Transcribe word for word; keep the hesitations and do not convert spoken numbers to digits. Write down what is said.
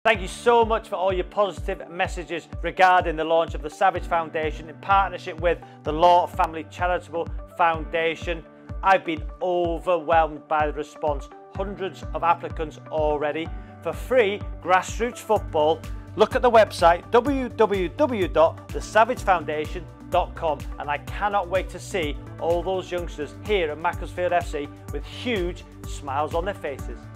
Thank you so much for all your positive messages regarding the launch of the Savage Foundation in partnership with the Law Family Charitable Foundation. I've been overwhelmed by the response. Hundreds of applicants already. For free grassroots football, look at the website w w w dot the savage foundation dot com, and I cannot wait to see all those youngsters here at Macclesfield F C with huge smiles on their faces.